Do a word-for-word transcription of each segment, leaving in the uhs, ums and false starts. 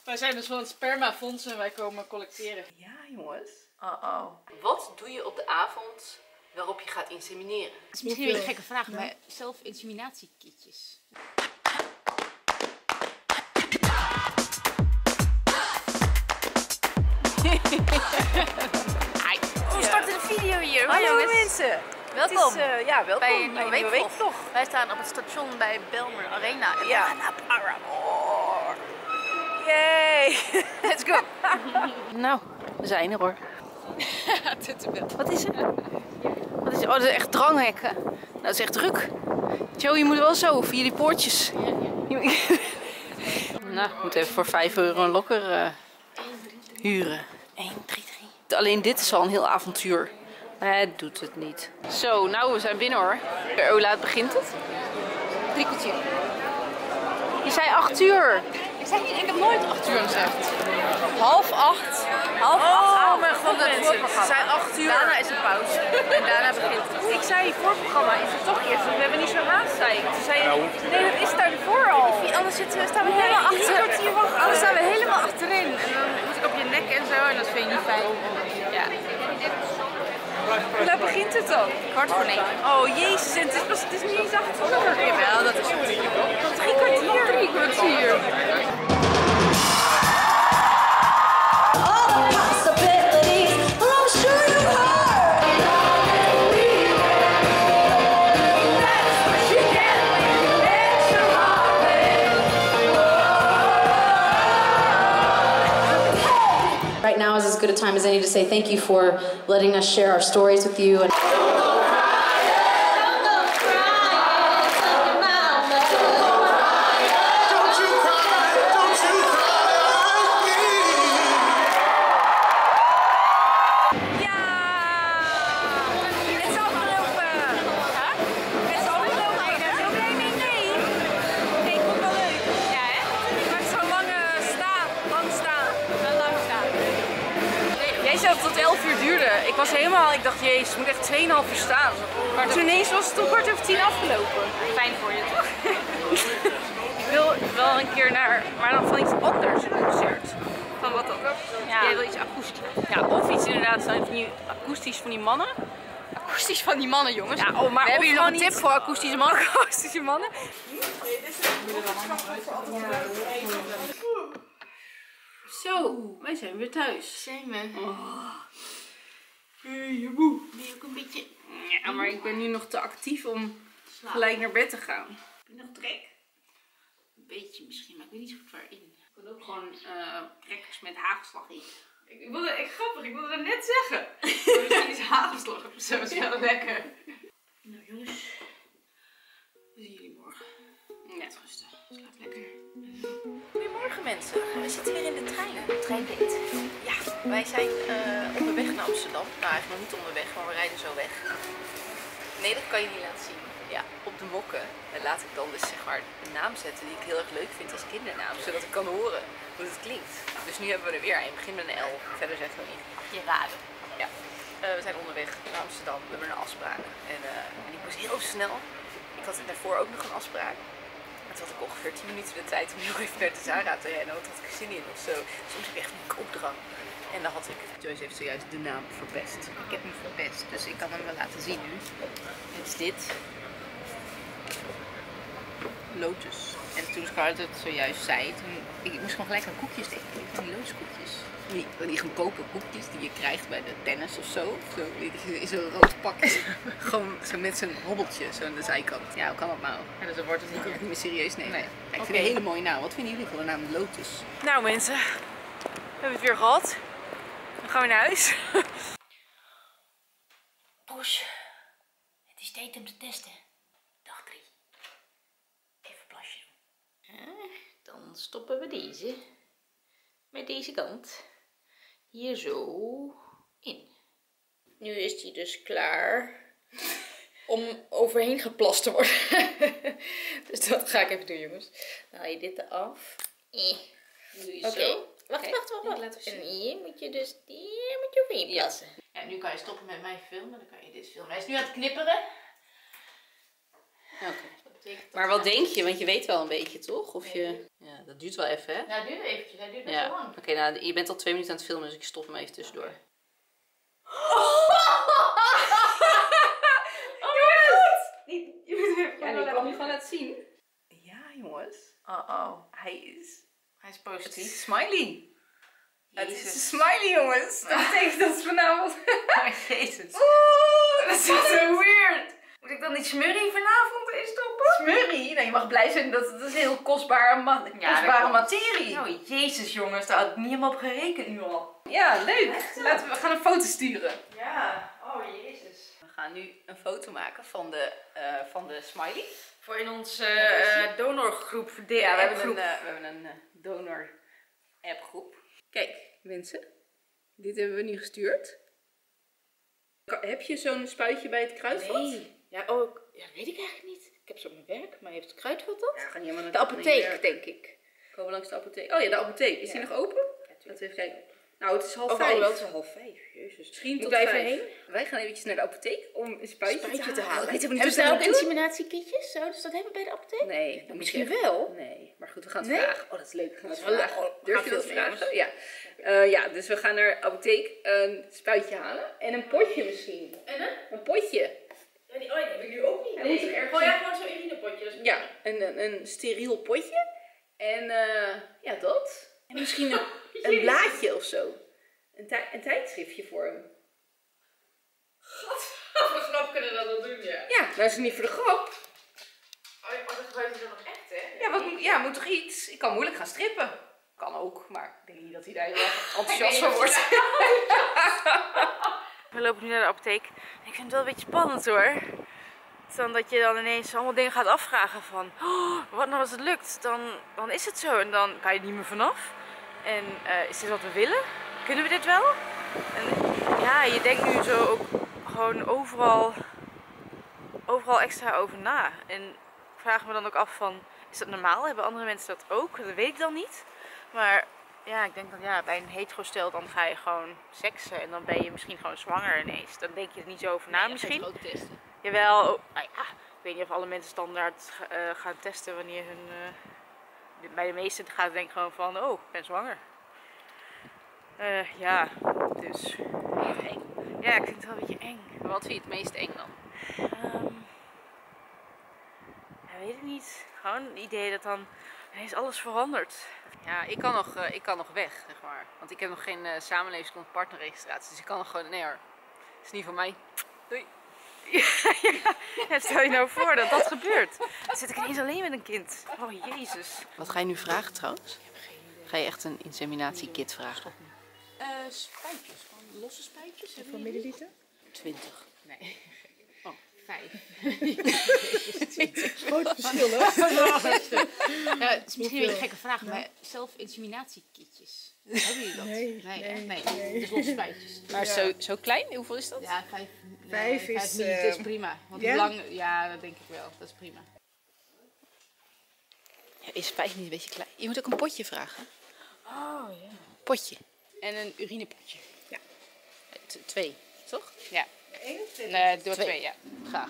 Wij zijn dus van het spermafonds en wij komen collecteren. Ja, jongens. Uh-oh. Wat doe je op de avond waarop je gaat insemineren? Dat is misschien weer een gekke vraag, maar zelf-inseminatiekitjes. We starten een video hier. Hallo jongens. mensen. Welkom. Het is, uh, ja, welkom bij een nieuwe bij weekvlog. Wij staan op het station bij Belmer Arena. En Ja. we gaan naar Paramore. Yay! Let's go. Nou, we zijn er hoor. Wat is er? Wat is er? Oh, dat is echt dranghekken. Nou, dat is echt druk. Joe, je moet wel zo via die poortjes. Nou, we moeten even voor vijf euro een lokker uh, huren. één, drie, drie. Alleen dit is al een heel avontuur. Maar het doet het niet. Zo, nou we zijn binnen hoor. Hoe laat begint het? Drie kwartier. Je zei acht uur. Ik, zeg, ik heb nooit acht uur gezegd. Half acht. Half acht. Oh mijn god, dat voorprogramma. Zij acht uur. Daarna is een pauze. En daarna begint het. Ik zei, voorprogramma is het toch eerst. We hebben niet zo haast, zei ik. Toen zei je, nee, dat is daarvoor al. Anders zitten we, staan we helemaal achter. Anders staan we helemaal achterin. En dan moet ik op je nek en zo. En dat vind je niet fijn. Ja. Hoe laat begint het dan? Kwart voor negen. Oh jezus, en het is, pas, het is niet eens acht uur. Jawel, dat is het. Drie kwartier. Drie kwartier. Right now is as good a time as any to say thank you for letting us share our stories with you. And Tot elf uur duurde. Ik was helemaal, ik dacht, jezus, het moet echt tweeënhalf uur staan. Maar toen ineens was het om kwart over tien afgelopen. Fijn voor je toch? Ik wil wel een keer naar, maar dan van iets anders, een concert. Van wat dan? Ja. Jij wil iets akoestisch. Ja, of iets inderdaad van die akoestisch van die mannen. Akoestisch van die mannen, jongens. Ja, oh, maar we hebben hier nog een tip niet... voor akoestische mannen. Akoestische mannen. Zo, wij zijn weer thuis. Zijn we? Oh. Hey, je moe. Ben je ook een beetje... Ja, maar ik ben nu nog te actief om gelijk naar bed te gaan. Heb je nog trek? Een beetje misschien, maar ik weet niet zo goed waarin. Ik kan ook gewoon uh, crackers met hagelslag eten. Ik, ik wilde, ik, grappig, ik wilde dat net zeggen. Misschien is hagelslag of zo, is wel lekker. Nou jongens, we zien jullie morgen. Net rusten, slaap lekker. Goedemorgen mensen, we zitten weer in de trein. De trein deed. Ja, wij zijn uh, onderweg naar Amsterdam. Nou eigenlijk nog niet onderweg, maar we rijden zo weg. Nee, dat kan je niet laten zien. Ja, op de mokken laat ik dan dus zeg maar een naam zetten die ik heel erg leuk vind als kindernaam. Zodat ik kan horen hoe het klinkt. Dus nu hebben we er weer een. Begin met een L. Verder zeggen we niet. Je raden. Ja. Uh, we zijn onderweg naar Amsterdam. We hebben een afspraak. En, uh, en ik moest heel snel. Ik had daarvoor ook nog een afspraak. En toen had ik ongeveer tien minuten de tijd om heel even naar de Zara te rennen. Want had ik er zin in of zo. Soms heb je echt een koopdrang. En dan had ik... Joyce heeft zojuist de naam verpest. Ik heb hem verpest. Dus ik kan hem wel laten zien nu. Het is dit. Lotus. En toen Scarlett het zojuist zei, toen, ik moest gewoon gelijk aan koekjes denken. Van die lotuskoekjes. Die, die goedkope koekjes die je krijgt bij de tennis of zo. Zo in zo'n rood pakje. Gewoon zo met zo'n hobbeltje zo aan de zijkant. Ja, hoe kan dat nou? Ja, dus dan wordt het niet, niet meer serieus nemen. Nee. Ik Okay. vind een hele mooie naam. Wat vinden jullie van de naam Lotus? Nou mensen, we hebben het weer gehad. Dan gaan we naar huis. Poes, het is tijd om te testen. Dag drie. Even plasje doen. Ja, dan stoppen we deze. Met deze kant. Hier zo in. Nu is die dus klaar om overheen geplast te worden. Dus dat ga ik even doen, jongens. Dan haal je dit eraf. Eh. Oké, okay. wacht, wacht, wacht, wacht. En hier moet je dus hier moet je overheen plassen. Ja. Ja, nu kan je stoppen met mij filmen, dan kan je dit filmen. Hij is nu aan het knipperen. Oké. Okay. Maar wat denk je? Want je weet wel een beetje, toch? Of je... Ja, dat duurt wel even, hè? Nou, het duurt eventjes. Hij duurt best Ja. wel lang. Oké, nou, je bent al twee minuten aan het filmen, dus ik stop hem even tussendoor. Ja, die kan je gewoon laten zien. Ja, jongens. Oh, oh. Hij is... Hij is Het positief. is smiley. Het is Jezus. een smiley, jongens. Dat betekent dat het vanavond... Oh, jezus. Oeh, Dat is zo weird. Moet ik dan die smurrie vanavond instoppen? smurrie. Nou, je mag blij zijn dat het is heel kostbare, ma Ja, kostbare dat materie. Nou, jezus jongens, daar had ik niet helemaal op gerekend nu al. Ja, leuk. Laten we, we gaan een foto sturen. Ja, oh jezus. We gaan nu een foto maken van de, uh, van de smiley. Voor in onze uh, donorgroep. De Ja, we hebben appgroep. een, uh, we hebben een uh, donor appgroep. Kijk, mensen. Dit hebben we nu gestuurd. Heb je zo'n spuitje bij het kruidvat? Nee. Ja, oh, ja, weet ik eigenlijk niet. Ik heb zo op mijn werk, maar heeft het kruidvat dat? Ja, ga niet helemaal naar De apotheek, denk ik. Komen we langs de apotheek. Oh ja, de apotheek. Is Ja. die nog open? Laten we even kijken. Nou, het is half Oh, vijf. oh, wel, het is half vijf. Jezus. Misschien tot Moet ik vijf. even heen? Wij gaan eventjes naar de apotheek om een spuitje, Spuitje te te halen. halen. Ik weet helemaal Hebben niet ze hoe daar ook ze dat doen. inseminatiekitjes? Zouden ze dat hebben bij de apotheek? Nee, dat Misschien moet je- wel. Nee, maar goed, we gaan het Nee? vragen. Oh, dat is leuk. We gaan het Dat is wel vragen. leuk. Durf Gaan je dat filmen, vragen? Ja. Uh, ja, dus we gaan naar de apotheek een spuitje halen. En een potje misschien. En hè? Een potje. Ja, die, oh, die heb ik nu ook niet. Hij moet toch ergens- Oh ja, gewoon zo'n urinepotje. Dat is Ja, een, een, een steriel potje. En uh, ja, dat. En misschien een, een blaadje of zo. Een, tij- een tijdschriftje voor hem. God, voor de grap kunnen we dat wel doen, ja. Ja, nou is het niet voor de grap. Oh, dat gebruikt hij dan nog echt, hè? Ja, wat moet, ja, moet toch iets? Ik kan moeilijk gaan strippen. Kan ook, maar ik denk niet dat hij daar heel erg enthousiast van wordt. We lopen nu naar de apotheek. Ik vind het wel een beetje spannend hoor. Dan dat je dan ineens allemaal dingen gaat afvragen van... Oh, wat nou als het lukt? Dan, dan is het zo en dan kan je er niet meer vanaf. En uh, is dit wat we willen? Kunnen we dit wel? En ja, je denkt nu zo ook gewoon overal, overal extra over na. En ik vraag me dan ook af van... Is dat normaal? Hebben andere mensen dat ook? Dat weet ik dan niet. Maar ja, ik denk dat ja, bij een hetero-stel dan ga je gewoon seksen. En dan ben je misschien gewoon zwanger ineens. Dan denk je er niet zo over na misschien. ook testen. Jawel, oh, nou ja, ik weet niet of alle mensen standaard uh, gaan testen wanneer hun... Uh, bij de meesten gaat het denk ik gewoon van, oh, ik ben zwanger. Uh, ja, dus... Eng. Ja, ik vind het wel een beetje eng. Maar wat vind je het meest eng dan? Um, ja, weet ik niet. Gewoon het idee dat dan ineens alles verandert. Ja, ik kan nog, uh, ik kan nog weg, zeg maar. Want ik heb nog geen uh, samenlevingsgrond partnerregistratie. Dus ik kan nog gewoon... Nee hoor, het is niet van mij. Doei. Ja, ja. Ja, stel je nou voor dat dat gebeurt. Dan zit ik ineens alleen met een kind. Oh jezus. Wat ga je nu vragen trouwens? Ga je echt een inseminatiekit vragen? Uh, spuitjes, gewoon losse spuitjes. Hoeveel milliliter? twintig. Nee. Oh, vijf. Groot verschil, hè? Ja, het is misschien een gekke vraag, maar zelf-inseminatiekitjes. Hebben jullie dat? Nee, Nee, nee, echt? nee. nee. Dus losse spuitjes. Maar Ja. zo, zo klein? Hoeveel is dat? Ja, vijf, nee, Vijf is, vijf milliliter is eh, prima. Want ja? hoe lang? Ja, dat denk ik wel. Dat is prima. Ja, is vijf niet een beetje klein? Je moet ook een potje vragen. Oh ja. Potje. En een urinepotje. T- twee, toch? Ja. Eén of twee? Nee, door Twee. twee, ja. Graag.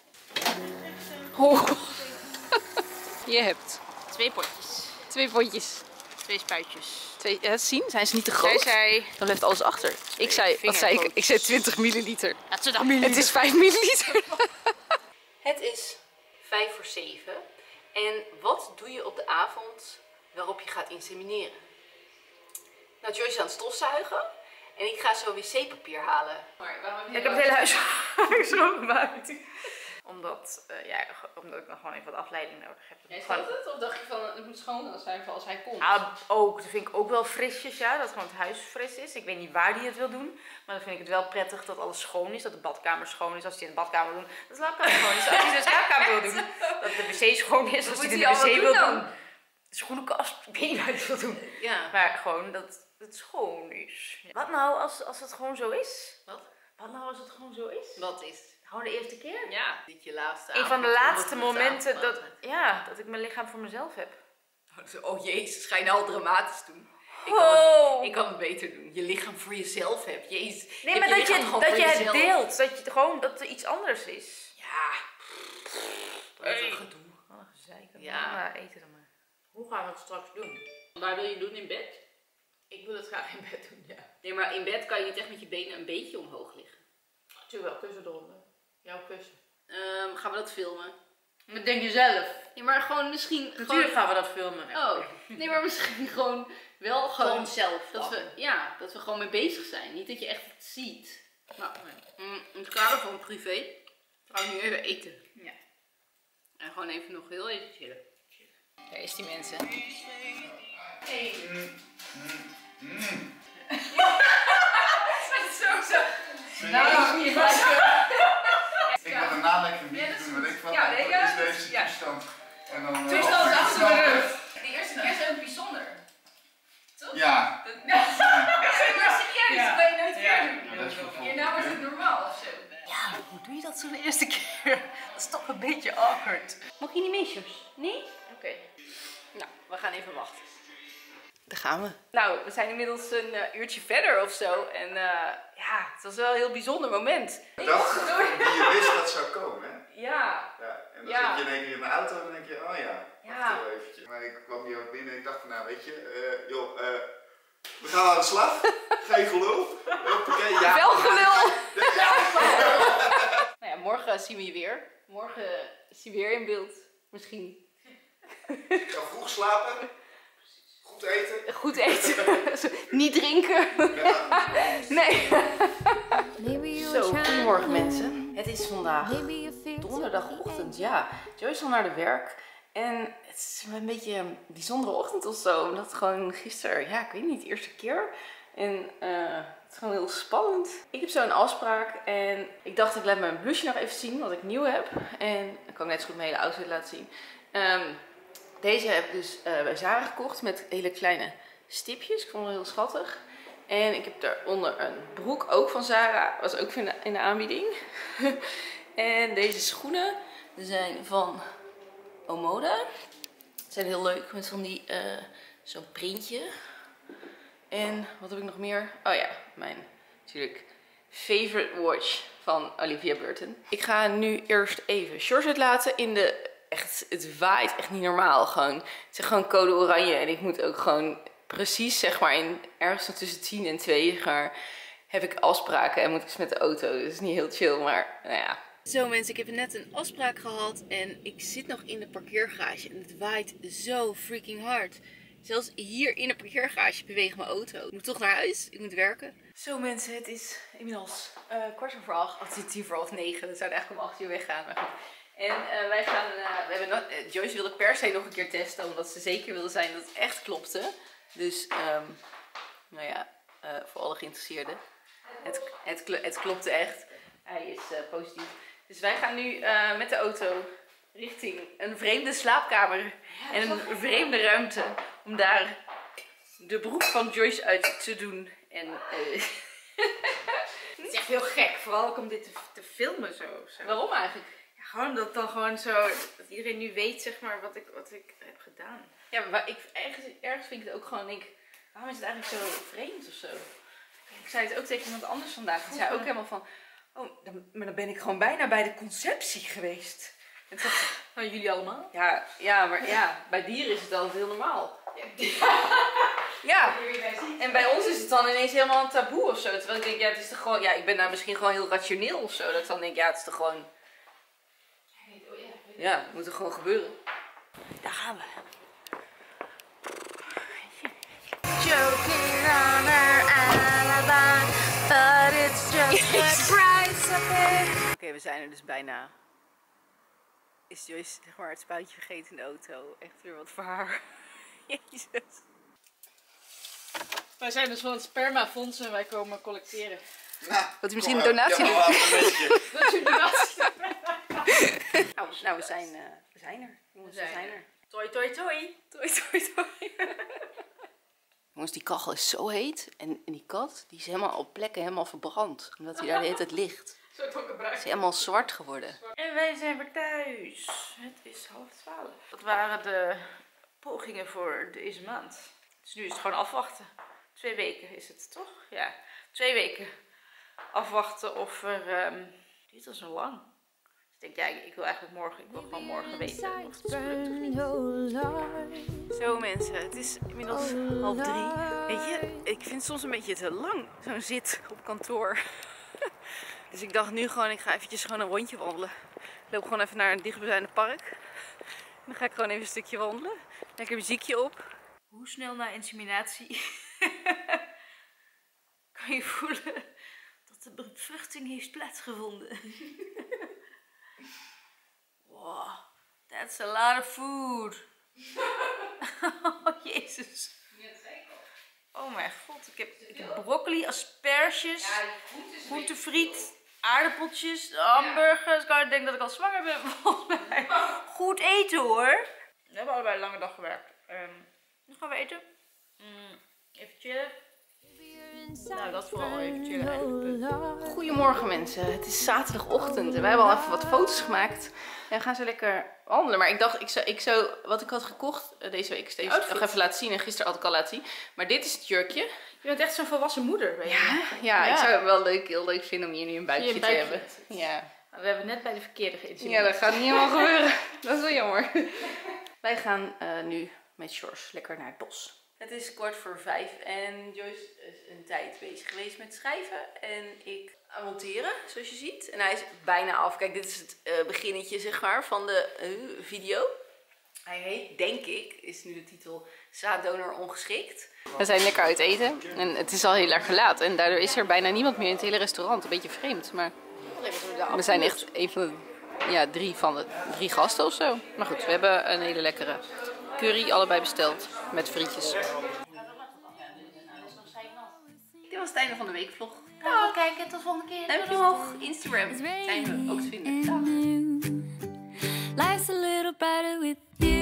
Oh. Je hebt Twee potjes. twee potjes. Twee spuitjes. Twee, ja, zien? Zijn ze niet te Zij groot? zei... Dan blijft alles achter. Ik zei, wat zei ik? Ik zei twintig milliliter. Dat ze dat Het is vijf milliliter. Het is vijf voor zeven. En wat doe je op de avond waarop je gaat insemineren? Nou, Joyce is aan het stofzuigen. En ik ga zo wc-papier halen. Maar waarom heb je Ik heb het hele huis schoongemaakt. Omdat, uh, ja, omdat ik dan gewoon even wat afleiding nodig heb. Jij Gewoon- stelt het? Of dacht je van, het moet schoon zijn voor als hij komt? Ja, ook. Dat vind ik ook wel frisjes, ja. Dat gewoon het huis fris is. Ik weet niet waar die het wil doen. Maar dan vind ik het wel prettig dat alles schoon is. Dat de badkamer schoon is. Als hij in de badkamer wil doen, dat de slaapkamer schoon is. Als hij de slaapkamer wil doen, dat de wc schoon is. Als hij in de wc wil doen. De schoenenkast, ik weet niet waar hij het wil doen. Ja. Maar gewoon dat het schoon is. Wat nou als, als het gewoon zo is? Wat? Wat nou als het gewoon zo is? Wat is? Gewoon de eerste keer? Ja, dit je laatste Een van de avond, laatste omdat we het momenten dat, avondmaal ja, dat ik mijn lichaam voor mezelf heb. zijn. Oh jezus, ga je nou al dramatisch doen? Ik Oh. kan, het, ik kan het beter doen. Je lichaam voor jezelf hebt. Jezus. Nee, heb maar dat lichaam je, gewoon dat voor je het jezelf. deelt. Dat je het gewoon dat er iets anders is. Ja. Dat is een gedoe. Ja. Maar eten dan maar. Hoe gaan we het straks doen? Waar wil je het doen, in bed? Ik wil het graag in bed doen, ja. Nee, maar in bed kan je niet echt met je benen een beetje omhoog liggen. Natuurlijk wel, kussen eronder. Jouw kussen. Um, gaan we dat filmen? Wat denk je zelf? Nee, maar gewoon misschien... Natuurlijk gewoon... gaan we dat filmen. Oh, nee, maar misschien gewoon wel gewoon... Gewoon zelf. Dat we, ja, dat we gewoon mee bezig zijn. Niet dat je echt het ziet. Nou, nee. Mm, in het kader van privé gaan we nu even eten. Ja. En gewoon even nog heel even chillen. Daar is die mensen. Hey. Mm, mm, mm. Zo, zo. Nou, Nou, ik ga daarna lekker een biertje doen, weet ik wat. Ja, nee, Wat is ja. deze Ja. toestand? En dan, uh, Toestand of ik achter de snap rug. het. De eerste keer is ook bijzonder. Ja. Ja, serieus, Ja. dat kan je nooit Ja. meer doen. Ja, dat is voor Hierna wordt het normaal of zo. Ja, hoe doe je dat zo de eerste keer? Dat is toch een beetje awkward. Mag je niet mee, Sjors? Nee? Oké. Nou, we gaan even wachten. Daar gaan we. Nou, we zijn inmiddels een uh, uurtje verder of zo. En uh, ja, het was wel een heel bijzonder moment. Dat die je wist dat zou komen, hè? Ja. Ja. En dan Ja. zit je in één keer in de auto en dan denk je, oh ja, Ja. wacht heel eventjes. Maar ik kwam hier ook binnen en ik dacht van, nou weet je, uh, joh, uh, we gaan aan de slag. Geen gelul. Hoppakee, ja. Wel gelul. Ja. Nou ja, morgen zien we je weer. Morgen is hij weer in beeld. Misschien. Ik ga vroeg slapen. Goed eten. Goed eten. Niet drinken. Ja. Nee. Zo, goedemorgen mensen. Het is vandaag donderdagochtend. Ja, Joyce is al naar de werk. En het is een beetje een bijzondere ochtend of zo. Omdat het gewoon gisteren, ja, ik weet niet, de eerste keer. En uh, het is gewoon heel spannend. Ik heb zo een afspraak en ik dacht ik laat mijn blusje nog even zien wat ik nieuw heb. En dan kan ik net zo goed mijn hele outfit laten zien. Um, deze heb ik dus uh, bij Zara gekocht met hele kleine stipjes. Ik vond het heel schattig. En ik heb daaronder een broek, ook van Zara. Was ook in de, in de aanbieding. En deze schoenen zijn van Omoda. Ze zijn heel leuk met van die, uh, zo'n printje. En wat heb ik nog meer? Oh ja, mijn natuurlijk favorite watch van Olivia Burton. Ik ga nu eerst even shorts uitlaten in de... Echt, het waait echt niet normaal gewoon. Het is gewoon code oranje en ik moet ook gewoon precies zeg maar in ergens tussen tien en twee maar heb ik afspraken en moet ik met de auto. Dus het is niet heel chill, maar nou ja. Zo mensen, ik heb net een afspraak gehad en ik zit nog in de parkeergarage en het waait zo freaking hard. Zelfs hier in de parkeergarage beweegt mijn auto. Ik moet toch naar huis, ik moet werken. Zo mensen, het is inmiddels uh, kwart over acht. Het is tien voor half negen, we zouden eigenlijk om acht uur weggaan. Maar goed. En uh, wij gaan, uh, we hebben nog, uh, Joyce wilde per se nog een keer testen, omdat ze zeker wilde zijn dat het echt klopte. Dus, um, nou ja, uh, voor alle geïnteresseerden, het, het, het klopte echt. Hij is uh, positief. Dus wij gaan nu uh, met de auto richting een vreemde slaapkamer en een vreemde ruimte, om daar de broek van Joyce uit te doen. En, uh, Het is echt heel gek, vooral ook om dit te, te filmen zo, zo. Waarom eigenlijk? Gewoon dat dan gewoon zo, dat iedereen nu weet zeg maar wat ik, wat ik heb gedaan. Ja, maar ik, ergens, ergens vind ik het ook gewoon, denk, waarom is het eigenlijk zo vreemd of zo? Ik zei het ook tegen iemand anders vandaag. Die zei ook helemaal van, oh, dan, maar dan ben ik gewoon bijna bij de conceptie geweest. En toen dacht ik, Nou, jullie allemaal? ja, ja, maar ja, bij dieren is het altijd heel normaal. Ja, en bij ons is het dan ineens helemaal een taboe of zo. Terwijl ik denk, ja, het is toch gewoon, ja, ik ben daar misschien gewoon heel rationeel of zo. Dat ik dan denk, ja, het is toch gewoon... Ja, het moet er gewoon gebeuren. Daar gaan we. Joking on her alibi, but it's just the price of it. Oké, okay, we zijn er dus bijna. Is Joyce zeg maar het spuitje vergeten in de auto? Echt weer wat voor haar. Jezus. Wij zijn dus van het spermafonds en wij komen collecteren. Nou, Wilt u misschien een donatie doen? Ja, een beetje. Dat is een donatie. Nou, nou we, zijn, uh, we zijn er. Jongens, we zijn zijn er. er. Toi, toi, toi. Toi, toi, toi. Jongens, die kachel is zo heet. En, en die kat, die is helemaal op plekken helemaal verbrand. Omdat hij daar de hele tijd ligt. Zo donkerbruin. Ze is helemaal zwart geworden. En wij zijn weer thuis. Het is half twaalf. Dat waren de pogingen voor deze maand. Dus nu is het gewoon afwachten. Twee weken is het toch? Ja, twee weken afwachten of er... Um, duurt al zo lang. ik denk, ja, ik wil eigenlijk morgen, ik wil gewoon morgen weten of het gelukt of niet. Zo mensen, het is inmiddels half drie. Weet je, ik vind het soms een beetje te lang, zo'n zit op kantoor. Dus ik dacht nu gewoon, ik ga eventjes gewoon een rondje wandelen. Ik loop gewoon even naar een dichtbijzijnde park. En dan ga ik gewoon even een stukje wandelen. Lekker muziekje op. Hoe snel na inseminatie kan je voelen dat de bevruchting heeft plaatsgevonden. Wow, that's a lot of food. Oh jezus. Oh mijn god, ik heb, ik heb broccoli, asperges, groentefriet, aardappeltjes, hamburgers. Ik denk dat ik al zwanger ben volgens mij. Goed eten hoor. We hebben allebei een lange dag gewerkt. Um, nu gaan we eten. Mm, even chillen. Nou, dat vooral even chillen eigenlijk. Goedemorgen mensen, het is zaterdagochtend en wij hebben al even wat foto's gemaakt. En we gaan zo lekker wandelen. Maar ik dacht, ik zou, ik zou wat ik had gekocht deze week steeds nog even laten zien. En gisteren had ik al laten zien. Maar dit is het jurkje. Je bent echt zo'n volwassen moeder, weet je. Ja, ja, ja, ik zou het wel leuk, heel leuk vinden om hier nu een buikje, een buikje te hebben. Ja. We hebben net bij de verkeerde geïnteresseerd. Ja, dat gaat niet helemaal gebeuren. Dat is wel jammer. Wij gaan uh, nu met Sjors lekker naar het bos. Het is kwart voor vijf en Joyce is een tijd bezig geweest met schrijven en ik aan monteren, zoals je ziet. En hij is bijna af. Kijk, dit is het uh, beginnetje, zeg maar, van de uh, video. Hij heet, denk ik, is nu de titel Zaaddonor ongeschikt. We zijn lekker uit eten en het is al heel erg laat en daardoor is er bijna niemand meer in het hele restaurant. Een beetje vreemd, maar we zijn echt een van de ja, drie van de drie gasten of zo. Maar goed, we hebben een hele lekkere curry allebei besteld met frietjes. Dit was het einde van de weekvlog. Nou, kijken, tot de volgende keer. Duimpje omhoog, Instagram zijn we ook te vinden. Dag. Life's a little brighter with you.